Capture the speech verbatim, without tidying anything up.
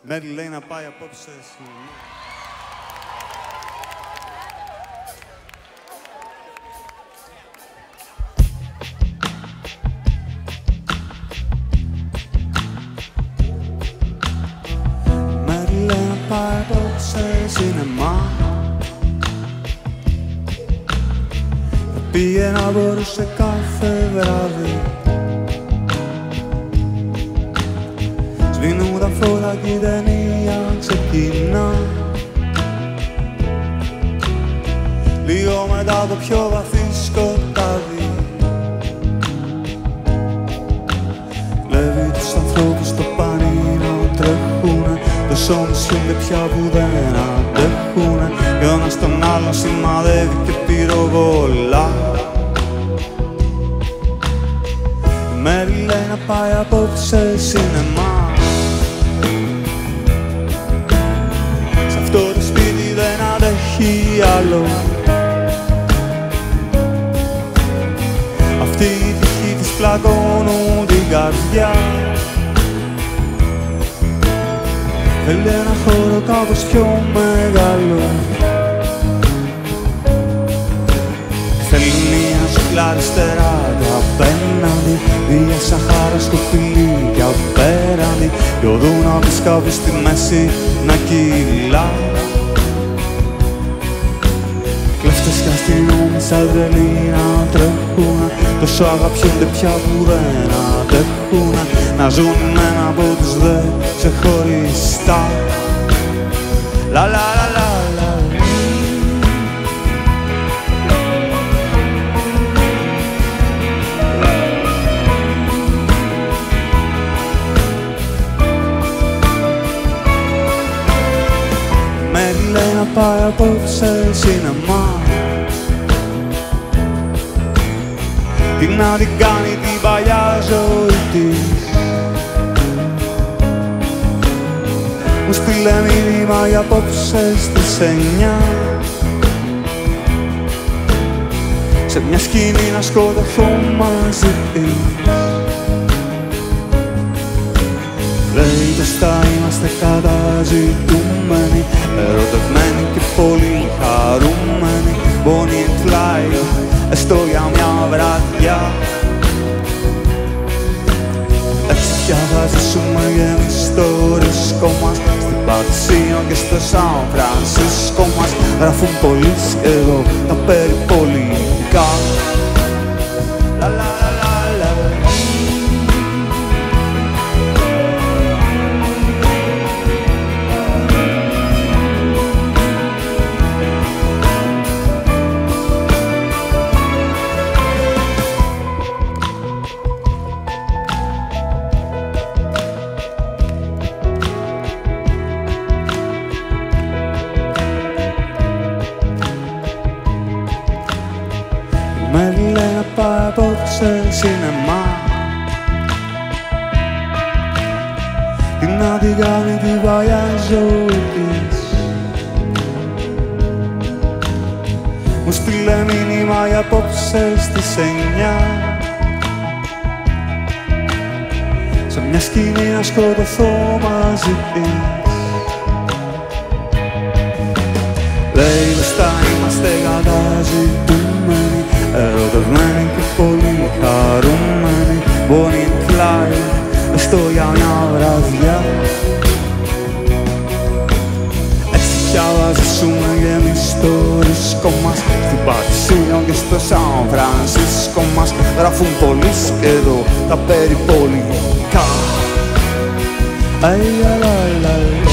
Μέρι λέει να πάει απόψε στην... Μέρι λέει να πάει απόψε σινεμά. Θα πήγε να μπορούσε κάθε βράδυ. Σβήνουν τα φώτα κι η ταινία ξεκινά. Λίγο μετά το πιο βαθύ σκοτάδι βλέπει τους ανθρώπους στο πανί να τρέχουνε. Τόσο μισούνται πια που δεν αντέχουνε. Κι ο ένας τον άλλον σημαδεύει και πυροβολά. Η Μέρι λέει να πάει απόψε σινεμά. Σ' αυτό το σπίτι δεν αντέχει άλλο. Αυτοί οι τυχοί της πλακώνουν την καρδιά. Θέλει ένα χώρο κάπως πιο μεγάλο. Θέλει μια ζούγκλα αριστερά κι απέναντι, μια σαχάρα στο φιλί κι απέραντι, κι ο Δούναβης κάπου στη μέση να κυλά. Κλέφτες κι αστυνόμοι σαν τρελοί να τρέχουνε. Τόσο αγαπιούνται πια που δεν αντέχουνε. Να ζουν με ένα από τους δε ξεχωριστά. Λα λα λα λα λα. Μέρι λέει να πάει απόψε σινεμά. Τι να την κάνει την παλιά ζωή της. Μου στείλε μήνυμα για απόψε στις εννιά. Σε μια σκηνή να σκοτωθώ μαζί της. Λέει πως θα είμαστε καταζητούμενοι, ερωτευμένοι και πολύ χαρούμενοι. Bonnie and Clyde, έστω για μια βραδιά. Έτσι πια θα ζήσουμε κι εμείς στο ρίσκο μας, στην Πατσίνο και στο Σαν Φρανσίσκο μας. Γράφουν πολλοί και εδώ τα περιπολικά. Λα λα λα λα λα. Μέρι λέει να πάει απόψε σινεμά. Τι να την κάνει την παλιά ζωή της. Μου στείλε μήνυμα για απόψε στις εννιά. Σε μια σκηνή να σκοτωθώ μαζί της. Λέει πως θα είμαστε καταζητούμενοι, ερωτευμένοι και πολύ χαρούμενοι. Bonnie and Clyde, έστω για μια βραδιά. Έτσι πια θα ζήσουμε κι εμείς στο ρίσκο μας, στην Πατσίνο και στο Σαν Φρανσίσκο μας. Γράφουν πολλοί και εδώ τα περιπολικά. Αι, λα, λα, λα.